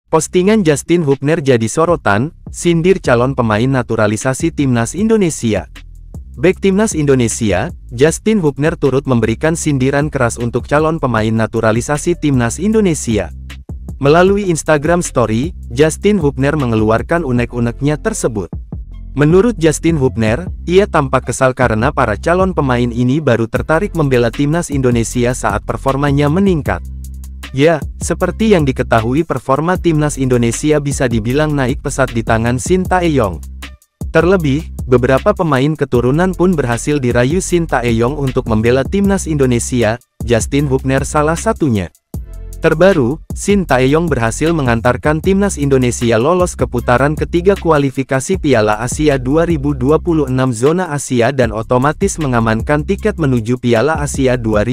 Postingan Justin Hubner jadi sorotan, sindir calon pemain naturalisasi Timnas Indonesia. Bek Timnas Indonesia, Justin Hubner turut memberikan sindiran keras untuk calon pemain naturalisasi Timnas Indonesia. Melalui Instagram Story, Justin Hubner mengeluarkan unek-uneknya tersebut. Menurut Justin Hubner, ia tampak kesal karena para calon pemain ini baru tertarik membela Timnas Indonesia saat performanya meningkat. Ya, seperti yang diketahui performa Timnas Indonesia bisa dibilang naik pesat di tangan Shin Tae-yong. Terlebih, beberapa pemain keturunan pun berhasil dirayu Shin Tae-yong untuk membela Timnas Indonesia, Justin Hubner salah satunya. Terbaru, Shin Tae-yong berhasil mengantarkan Timnas Indonesia lolos ke putaran ketiga kualifikasi Piala Asia 2026 zona Asia dan otomatis mengamankan tiket menuju Piala Asia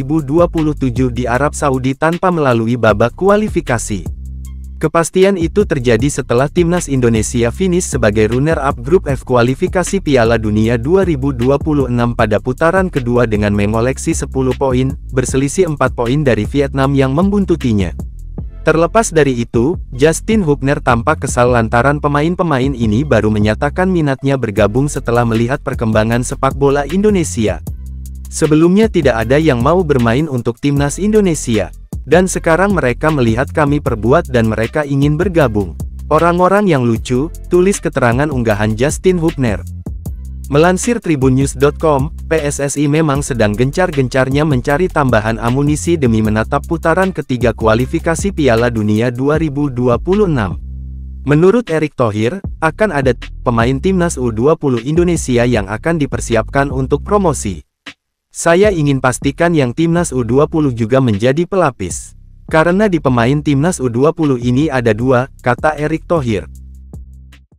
2027 di Arab Saudi tanpa melalui babak kualifikasi. Kepastian itu terjadi setelah Timnas Indonesia finish sebagai runner-up grup F kualifikasi Piala Dunia 2026 pada putaran kedua dengan mengoleksi 10 poin, berselisih 4 poin dari Vietnam yang membuntutinya. Terlepas dari itu, Justin Hubner tampak kesal lantaran pemain-pemain ini baru menyatakan minatnya bergabung setelah melihat perkembangan sepak bola Indonesia. Sebelumnya tidak ada yang mau bermain untuk Timnas Indonesia. Dan sekarang mereka melihat kami perbuat dan mereka ingin bergabung. Orang-orang yang lucu, tulis keterangan unggahan Justin Hubner. Melansir tribunnews.com, PSSI memang sedang gencar-gencarnya mencari tambahan amunisi demi menatap putaran ketiga kualifikasi Piala Dunia 2026. Menurut Erick Thohir, akan ada pemain Timnas U20 Indonesia yang akan dipersiapkan untuk promosi. Saya ingin pastikan yang Timnas U20 juga menjadi pelapis. Karena di pemain Timnas U20 ini ada dua, kata Erick Thohir.